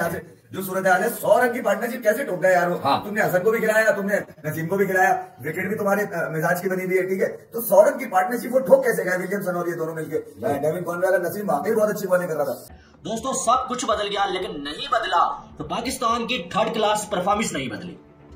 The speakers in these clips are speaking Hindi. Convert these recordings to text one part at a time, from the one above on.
जो सूरत हाल है 100 रन की पार्टनरशिप कैसे ठोक गया यार वो। हाँ। तुमने हसन को भी खिलाया, तुमने नसीम को भी खिलाया, विकेट भी तुम्हारे मिजाज की बनी हुई है, ठीक है। तो 100 रन की पार्टनरशिप वो ठोक कैसे गया विलियमसन और ये दोनों मिलकर। डेविन कॉनवे और नसीम वाकई बहुत अच्छी बॉलिंग कर रहा था। दोस्तों सब कुछ बदल गया लेकिन नहीं बदला तो पाकिस्तान की थर्ड क्लास परफॉर्मेंस नहीं बदली।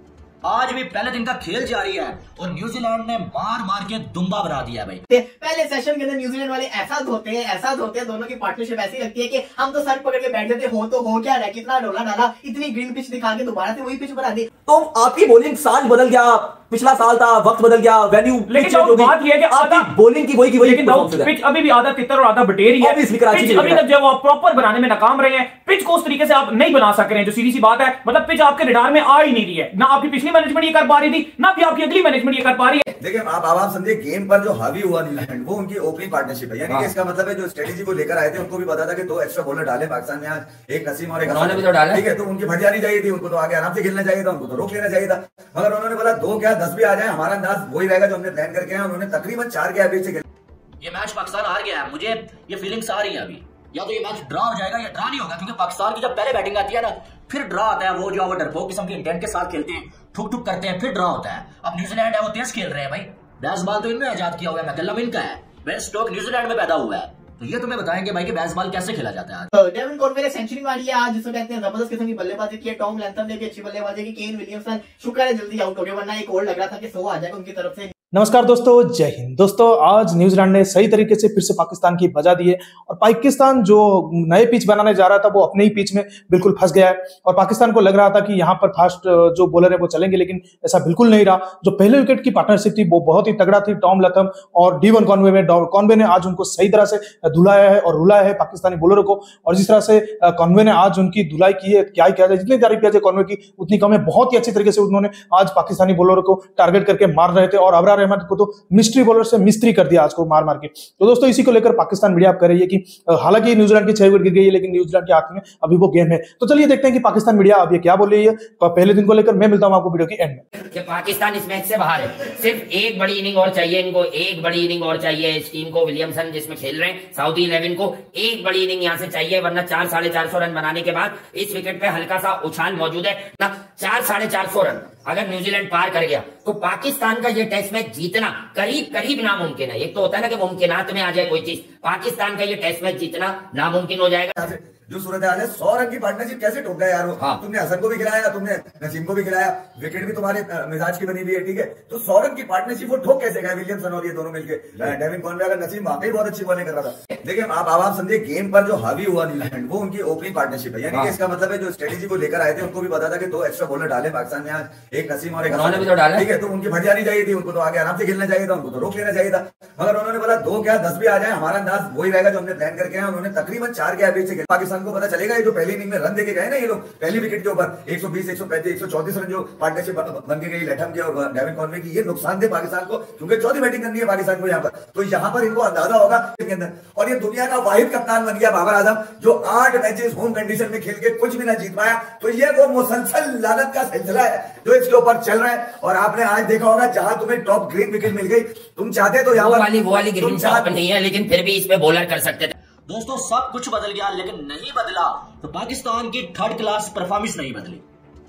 आज भी पहले दिन का खेल जारी है और न्यूजीलैंड ने मार मार के दुम्बा बना दिया भाई। पहले सेशन के अंदर न्यूजीलैंड वाले ऐसा धोते हैं, दोनों की पार्टनरशिप ऐसी लगती है कि हम तो सर पकड़ के बैठ जाते हो तो हो क्या रहा, कितना डोला डाला, इतनी ग्रीन पिच दिखा के दोबारा से वही पिच बना दी। तो आपकी बॉलिंग साल बदल गया, पिछला साल था, वक्त बदल गया, वेन्यू, लेकिन बात यह है कि आपकी बॉलिंग की वही पिच अभी भी आधा तितर और आधा बटेरी है। पिच अभी तक जो आप प्रॉपर बनाने में नाकाम रहे हैं, पिच को उस तरीके से आप नहीं बना सक रहे हैं, जो सीधी सी बात है। मतलब पिच आपके रडार में आ ही नहीं रही है, ना आपकी पिछली मैनेजमेंट ये कर पा रही थी, ना भी आपकी अगली मैनेजमेंट ये कर पा रही है। देखिए आप समझे गेम पर जो हावी हुआ न्यूजीलैंड वो उनकी ओपनिंग पार्टनरशिप है, यानी कि इसका मतलब है जो स्ट्रेटेजी को लेकर आए थे उनको भी पता था कि 2 एक्स्ट्रा बॉलर डाले पाकिस्तान ने, आज एक नसीम और एक हसन, ठीक है। तो उनकी फट जानी चाहिए थी, उनको तो आगे आराम से खेलना चाहिए था, उनको तो रोक लेना चाहिए था। मगर उन्होंने बोला 2 क्या 10 भी आ जाए हमारा अंदाज वही रहेगा जो हमने प्लान करके आए। उन्होंने तकरीबन 4 के एवरेज से खेला। ये मैच पाकिस्तान हार गया है, मुझे ये फीलिंग्स आ रही है अभी। या तो ये मैच ड्रा हो जाएगा या ड्रा नहीं होगा, क्योंकि पाकिस्तान की जब पहले बैटिंग आती है ना फिर ड्रा आता है। वो जो डरपोक किस्म के इंटेंट के साथ खेलते हैं, ठुक ठुक करते हैं, फिर ड्रा होता है। अब न्यूजीलैंड है वो तेज खेल रहे हैं भाई, बेसबॉल तो इनने आजाद किया हुआ है, मैकलम इनका है, बेन स्टोक्स न्यूजीलैंड में पैदा हुआ है। तो ये तुम्हें बताएंगे भाई कि बेसबॉल कैसे खेला जाता है। तो डेविन कॉनवे ने सेंचुरी मारी है आज, जिसको कहते हैं जबरदस्त किस्म की बल्लेबाजी की है। टॉम लैंथम ने भी अच्छी बल्लेबाजी की। केन विलियमसन शुक्र है जल्दी आउट हो गए, वरना एक और लग रहा था कि 100 आ जाएगा उनकी तरफ से। नमस्कार दोस्तों, जय हिंद। दोस्तों आज न्यूजीलैंड ने सही तरीके से फिर से पाकिस्तान की बजा दी है और पाकिस्तान जो नए पिच बनाने जा रहा था वो अपने ही पिच में बिल्कुल फंस गया है। और पाकिस्तान को लग रहा था कि यहाँ पर फास्ट जो बॉलर है वो चलेंगे, लेकिन ऐसा बिल्कुल नहीं रहा। जो पहले विकेट की पार्टनरशिप थी वो बहुत ही तगड़ा थी, टॉम लथम और डेविन कॉनवे में। कॉनवे ने आज उनको सही तरह से धुलाया है और रुलाया है पाकिस्तानी बॉलरों को। और जिस तरह से कॉनवे ने आज उनकी धुलाई की है, क्या ही किया जाए, जितनी तारीफ किया जाए कॉनवे की उतनी कम है। बहुत ही अच्छी तरीके से उन्होंने आज पाकिस्तानी बॉलरों को टारगेट करके मार रहे थे और अबरार अहमद को तो मिस्ट्री बॉलर से मिस्त्री कर दिया आज को मार मार के। तो दोस्तों इसी को लेकर पाकिस्तान मीडिया आप कह रही है कि हालांकि न्यूजीलैंड की 6 विकेट गिर गई है, लेकिन न्यूजीलैंड के हाथ में अभी वो गेम है। तो चलिए देखते हैं कि पाकिस्तान मीडिया अब ये क्या बोल रही है पहले दिन को लेकर। मैं मिलता हूं आपको वीडियो की एंड में। कि पाकिस्तान इस मैच से बाहर है, सिर्फ एक बड़ी इनिंग और चाहिए इनको, एक बड़ी इनिंग और चाहिए इस टीम को। विलियमसन जिसमें खेल रहे हैं साउदी 11 को एक बड़ी इनिंग यहां से चाहिए, वरना 400-450 रन बनाने के बाद इस विकेट पे हल्का सा उछाल मौजूद है ना। 400-450 रन अगर न्यूजीलैंड पार कर गया तो पाकिस्तान का ये टेस्ट मैच जीतना करीब करीब नामुमकिन है। एक तो होता है ना कि मुमकिनात में आ जाए कोई चीज, पाकिस्तान का ये टेस्ट मैच जीतना नामुमकिन हो जाएगा। जो सूरत हाल है 100 रन की पार्टनरशिप कैसे ठोक गया यार वो। हाँ। तुमने हसन को भी खिलाया, तुमने नसीम को भी खिलाया, विकेट भी तुम्हारे मिजाज की बनी हुई है, ठीक है। तो 100 रन की पार्टनरशिप वो ठोक कैसे गया विलियमसन और ये दोनों मिलकर। डेविन कॉनवे और नसीम वाकई बहुत अच्छी बॉलिंग कर रहा था। देखिए आप समझे गेम पर जो हावी हुआ न्यूजीलैंड वो उनकी ओपनिंग पार्टनरशिप है, यानी कि इसका मतलब है जो स्ट्रेटेजी को लेकर आए थे उनको भी पता था कि 2 एक्स्ट्रा बॉलर डाले पाकिस्तान ने, आज एक नसीम और एक हसन, ठीक है। तो उनकी फट जानी चाहिए थी, उनको तो आगे आराम से खेलना चाहिए था, उनको तो रोक लेना चाहिए था। मगर उन्होंने बोला 2 क्या 10 भी आ जाए हमारा अंदाज वही रहेगा जो हमने प्लान करके आए। उन्होंने तकरीबन 4 के एवरेज से खेला। पाकिस्तान को पता चलेगा जो पहली इनिंग में रन देके गए ना ये लोग, पहली विकेट के ऊपर 120, 135, 134 रन जो पार्टनरशिप बन के गई लैथम की और डेविन कॉनवे की, ये नुकसान थे पाकिस्तान को, क्योंकि चौथी बैटिंग करनी है पाकिस्तान को यहाँ पर। तो यहाँ पर इनको अंदाजा होगा के अंदर। और ये दुनिया का वाहिद कप्तान बन गया बाबर आजम, जो 8 मैचेस होम कंडीशन में खेल के कुछ भी ना जीत पाया। तो ये वो मुसलसल लानत का सिलसिला है जो इसके ऊपर चल रहा है। और आपने आज देखा होगा जहां तुम्हें टॉप ग्रीन विकेट मिल गई, तुम चाहते तो यहाँ वो वाली ग्रीन टॉप नहीं है, लेकिन फिर भी इसमें बॉलर कर सकते थे। दोस्तों सब कुछ बदल गया लेकिन नहीं बदला तो पाकिस्तान की थर्ड क्लास परफॉर्मेंस नहीं बदली।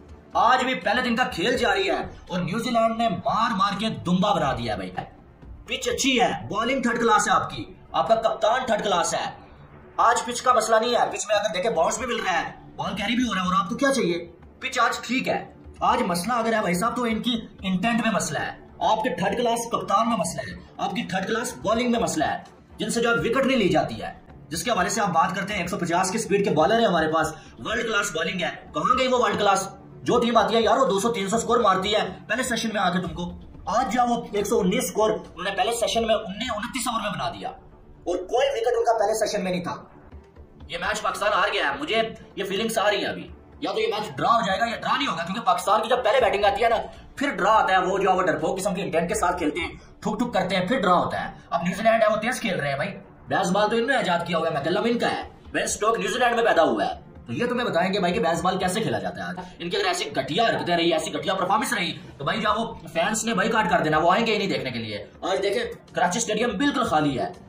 आज भी पहले दिन का खेल जारी है और न्यूजीलैंड ने मार मार के दुम्बा बना दिया भाई। पिच अच्छी है, बॉलिंग थर्ड क्लास है आपकी, आपका कप्तान थर्ड क्लास है। आज पिच का मसला नहीं है, पिच में अगर देखें बाउंस भी मिल रहा है, बॉल कैरी भी हो रहा है, और आपको क्या चाहिए, पिच आज ठीक है। आज मसला अगर है भाई साहब तो इनकी इंटेंट में मसला है, आपके थर्ड क्लास कप्तान में मसला है, आपकी थर्ड क्लास बॉलिंग में मसला है, जिनसे जो विकेट नहीं ली जाती है, जिसके हवाले से आप बात करते हैं 150 की स्पीड के बॉलर है हमारे पास, वर्ल्ड क्लास बॉलिंग है। कहां गई वो वर्ल्ड क्लास? जो टीम आती है यार वो 200-300 स्कोर मारती है पहले सेशन में आके तुमको। आज जो वो 119 स्कोर उन्होंने पहले सेशन में 29 ओवर में बना दिया और कोई विकेट उनका पहले सेशन में नहीं था। ये मैच पाकिस्तान हार गया है, मुझे ये फीलिंग्स आ रही है अभी। या तो ये मैच ड्रा हो जाएगा या ड्रा नहीं होगा, क्योंकि पाकिस्तान की जब पहले बैटिंग आती है ना फिर ड्रा आता है। वो जो डरपोक किस्म के इंटेंट के साथ खेलते हैं, ठुक ठुक करते हैं, फिर ड्रा होता है। अब न्यूजीलैंड है वो तेज खेल रहे हैं भाई, बेसबॉल तो इनने आजाद किया हुआ है, मैकलम इनका है, बेन स्टोक्स न्यूजीलैंड में पैदा हुआ है। तो ये तुम्हें बताएंगे भाई कि बेसबॉल कैसे खेला जाता है। आज इनकी अगर ऐसी घटिया हरकतें रही, ऐसी घटिया परफॉर्मेंस रही तो भाई जब वो फैंस ने बाइकआउट कर देना, वो आएंगे ही नहीं देखने के लिए। आज देखें कराची स्टेडियम बिल्कुल खाली है,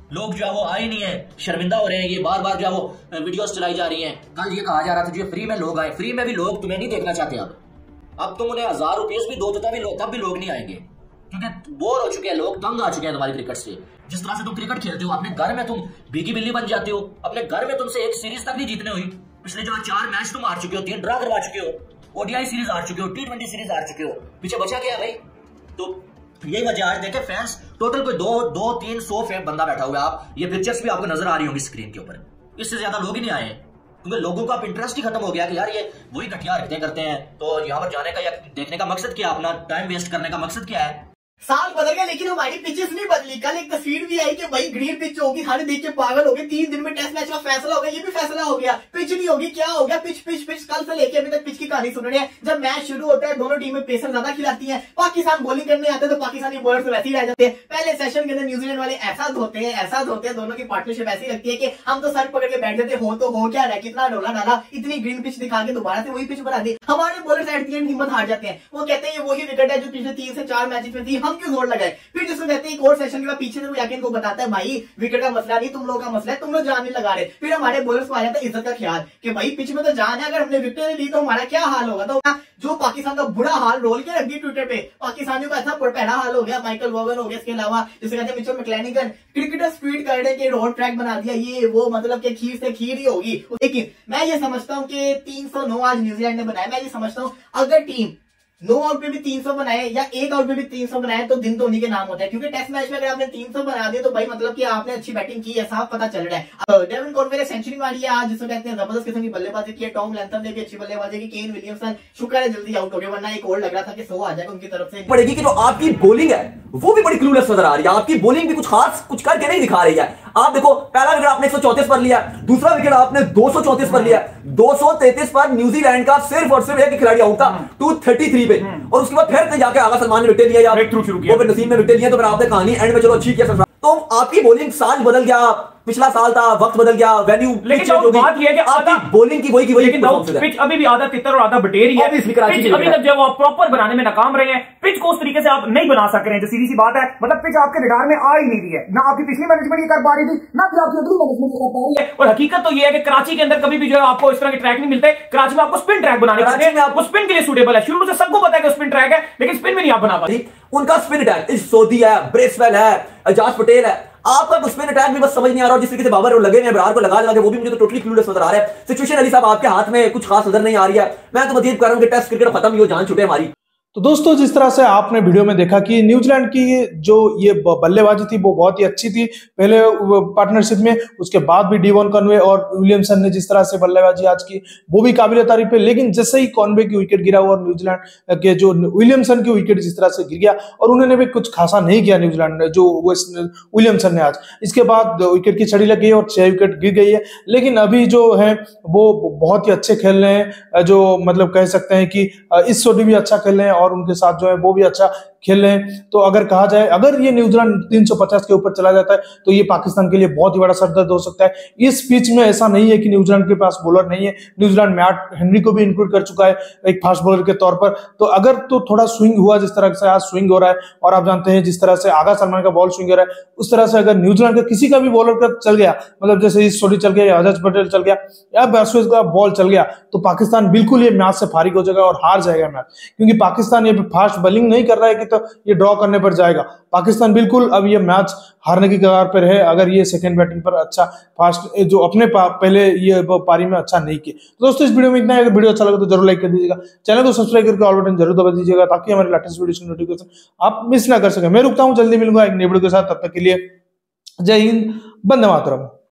लोग जो है वो आए नहीं है, शर्मिंदा हो रहे हैं, ये बार बार जो है वो वीडियोस चलाई जा रही हैं। कल ये कहा जा रहा था जो फ्री में लोग आए, फ्री में भी लोग तुम्हें नहीं देखना चाहते। अब तुम उन्हें 1000 रुपये भी दो तो तब भी लोग नहीं आएंगे, क्योंकि बोर हो चुके हैं लोग, तंग आ चुके हैं तुम्हारी क्रिकेट से। जिस तरह से तुम क्रिकेट खेलते हो, अपने घर में तुम भीगी बिल्ली बन जाते हो, अपने घर में तुमसे एक सीरीज तक नहीं जीतने हुई। पिछले जो 4 मैच तुम हार चुके हो, 3 ड्रा करवा चुके हो, ओडीआई सीरीज हार चुके हो, T20 सीरीज हार चुके हो, पीछे बचा क्या है भाई? तो यही वजह आज देखे फैंस टोटल कोई 200-300 बंदा बैठा हुआ है। आप ये पिक्चर्स भी आपको नजर आ रही होंगी स्क्रीन के ऊपर, इससे ज्यादा लोग ही नहीं आए, क्योंकि लोगों का इंटरेस्ट ही खत्म हो गया कि यार ये वही घटिया हरकतें करते हैं। तो यहाँ पर जाने का या देखने का मकसद क्या, अपना टाइम वेस्ट करने का मकसद क्या है? साल बदल गया लेकिन हमारी पिचेस नहीं बदली। कल एक तस्वीर भी आई कि भाई ग्रीन पिच होगी, सारे देख के पागल हो गए। 3 दिन में टेस्ट मैच का फैसला हो गया, ये भी फैसला हो गया। पिच नहीं होगी, क्या हो गया? पिच पिच पिच कल से लेके अभी तक पिच की कहानी सुन रहे हैं। जब मैच शुरू होता है दोनों टीमें पेसर ज्यादा खिलाती है, पाकिस्तान बॉलिंग करने आते हैं तो पाकिस्तानी बॉलर तो वैसे ही रह जाते हैं। पहले सेशन के अंदर न्यूजीलैंड वाले ऐसा धोते हैं, दोनों की पार्टनरशिप ऐसी लगती है कि हम तो सर पकड़ के बैठ जाते हो, तो हो क्या रहा, कितना डोला डाला, इतनी ग्रीन पिच दिखा के दोबारा से वही पिच बना दी। हमारे बॉलर एट द एंड हिम्मत हार जाते हैं। वो कहते हैं ये वही विकेट है जो पिछले 3 से 4 मैचेस में थी, हम क्यों जोर लगाए? फिर जिसको कहते हैं एक और सेशन के बाद पीछे से वो जाके इनको बताता है भाई विकेट का मसला नहीं, तुम लोगों का मसला है, तुम लोग जान नहीं लगा रहे। फिर हमारे बॉलर्स को आ जाता है इज्जत का ख्याल कि भाई पिच में तो जान है, अगर हमने विकेट ली तो हमारा क्या हाल होगा। तो जो पाकिस्तान का बुरा हाल रोल के रख दिया ट्विटर पे, पाकिस्तानियों का ऐसा पहला हाल हो गया। माइकल वॉगन हो गया, इसके अलावा जिसे कहते हैं मिचेल मैक्लेनिगन, क्रिकेटर्स ट्वीट कर रहे कि रोड ट्रैक बना दिया, ये वो, मतलब कि खीर से खीर ही होगी। लेकिन मैं ये समझता हूँ कि 309 आज न्यूजीलैंड ने बनाया। मैं ये समझता हूँ अगर टीम 9 आउट पे भी 300 बनाए या 1 आउट पे भी 300 बनाए तो दिन तो उन्हीं के नाम होता है, क्योंकि टेस्ट मैच में अगर आपने 300 बना दिए तो भाई मतलब कि आपने अच्छी बैटिंग की है, साफ पता चल रहा है। डेविन कॉनवे ने सेंचुरी मारी है आज, जिसको कहते हैं जबरदस्त किस्म की बल्लेबाजी की है। टॉम लैंथम ने भी अच्छी बल्लेबाजी की। केन विलियमसन शुक्र है जल्दी आउट हो गया, वरना एक और लग रहा था कि 100 आ जाएगा उनकी तरफ से। पड़ेगी कि जो आपकी बॉलिंग है वो भी बड़ी क्लूलेस नजर आ रही है। आपकी बॉलिंग भी कुछ खास कुछ करके नहीं दिखा रही है। आप देखो पहला विकेट आपने 134 पर लिया, दूसरा विकेट आपने 234 पर लिया। 233 पर न्यूजीलैंड का सिर्फ और सिर्फ एक खिलाड़ी आउट था 233 पे, और उसके बाद फिर जाके आगा सलमान ने विकेट लिया, ब्रेक थ्रू शुरू किया, फिर नसीम ने विकेट लिया। तो फिर आपने कहानी एंड में चलो अच्छी किया। तो आपकी बॉलिंग साल बदल गया, पिछला साल था, वक्त बदल गया, वेन्यू, लेकिन बात यह है कि आपकी बॉलिंग की वही लेकिन पिच अभी भी आधा तितर और आधा बटेरी है। पिच अभी तक जब आप प्रॉपर बनाने में नाकाम रहे हैं, पिच को उस तरीके से आप नहीं बना सक रहे हैं, जो सीधी सी बात है। मतलब पिच आपके रडार में आ ही नहीं रही है, ना आपकी पिछली मैनेजमेंट ये कर पा रही थी, ना फिर आपकी अगली मैनेजमेंट कर पा रही है। और हकीकत तो ये है कि कराची के अंदर कभी भी जो है आपको इस तरह के ट्रैक नहीं मिलते। कराची में आपको स्पिन ट्रैक बनाने पड़ते हैं, आपको स्पिन के लिए सूटेबल है। शुरू से सबको पता है कि स्पिन ट्रैक है, लेकिन स्पिन में नहीं आप बना पाते। उनका स्पिन अटैक सोदी है, ब्रेसवेल है, एजाज पटेल है, आपका तो स्पिन अटैक भी बस समझ नहीं आ रहा। और जिस तरीके से बाबर लगे हैं बरार को लगा के, वो भी मुझे तो टोटली क्लूलेस नजर आ रहा है। सिचुएशन अली साहब आपके हाथ में कुछ खास नजर नहीं आ रही है। मैं तो मजीद कर रहा हूं कि टेस्ट क्रिकेट खत्म ही हो, जान छूटे हमारी। तो दोस्तों जिस तरह से आपने वीडियो में देखा कि न्यूजीलैंड की जो ये बल्लेबाजी थी वो बहुत ही अच्छी थी पहले पार्टनरशिप में, उसके बाद भी डेवन कॉनवे और विलियमसन ने जिस तरह से बल्लेबाजी आज की वो भी काबिल तारीफ है। लेकिन जैसे ही कॉनवे की विकेट गिरा और न्यूजीलैंड के जो विलियमसन की विकेट जिस तरह से गिर गया, और उन्होंने भी कुछ खासा नहीं किया न्यूजीलैंड ने, जो विलियमसन ने आज, इसके बाद विकेट की छड़ी लग गई और 6 विकेट गिर गई है। लेकिन अभी जो है वो बहुत ही अच्छे खेल रहे हैं, जो मतलब कह सकते हैं कि इस सोडी भी अच्छा खेल रहे हैं और उनके साथ जो है वो भी अच्छा खेल रहे हैं। तो अगर कहा जाए अगर ये न्यूजीलैंड 350 के ऊपर चला जाता है तो ये पाकिस्तान के लिए बहुत ही बड़ा सरदर्द हो सकता है। इस पिच में ऐसा नहीं है कि न्यूजीलैंड के पास बॉलर नहीं है, न्यूजीलैंड मैट हेनरी को भी इंक्लूड कर चुका है एक फास्ट बॉलर के तौर पर। तो अगर तो थोड़ा स्विंग हुआ जिस तरह से आज स्विंग हो रहा है, और आप जानते हैं जिस तरह से आगा सलमान का बॉल स्विंग हो रहा है, उस तरह से अगर न्यूजीलैंड का किसी का भी बॉलर का चल गया, मतलब जैसे इस सोडी चल गया या एजाज पटेल चल गया या बैट्समैन का बॉल चल गया, तो पाकिस्तान बिल्कुल ये मैच से फारिग हो जाएगा और हार जाएगा मैच। क्योंकि पाकिस्तान ये फास्ट बॉलिंग नहीं कर रहा है कि तो ये ड्रॉ करने पर जाएगा। पाकिस्तान बिल्कुल अब ये मैच हारने की कगार पर है अगर ये सेकंड बैटिंग पर अच्छा फास्ट जो अपने पहले ये पारी में अच्छा नहीं किए। तो दोस्तों इस वीडियो में इतना है। अगर वीडियो अच्छा लगा तो जरूर लाइक कर दीजिएगा, चैनल को सब्सक्राइब करके ऑल बटन जरूर दबा दीजिएगा ताकि हमारे लेटेस्ट वीडियो की नोटिफिकेशन आप मिस ना कर सके। मैं रुकता हूं, जल्दी मिलूंगा एक नई वीडियो के साथ, तब तक के लिए जय हिंद, वंदे मातरम।